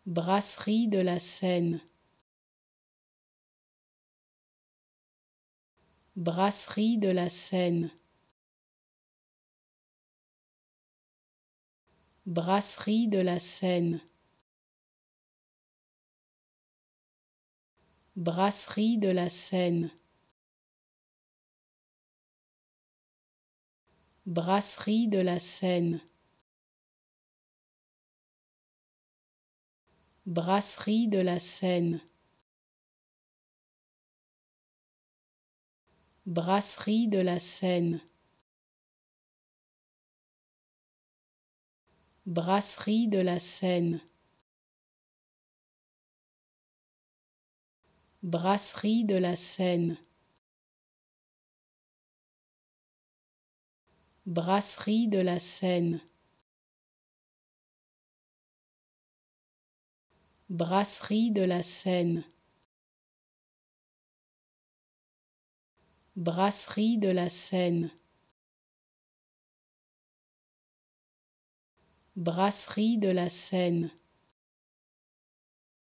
Brasserie de la Seine. Brasserie de la Seine. Brasserie de la Seine. Brasserie de la Seine. Brasserie de la Seine. Brasserie de la Seine. Brasserie de la Seine. Brasserie de la Seine. Brasserie de la Seine. Brasserie de la Seine. Brasserie de la Seine. Brasserie de la Seine. Brasserie de la Seine.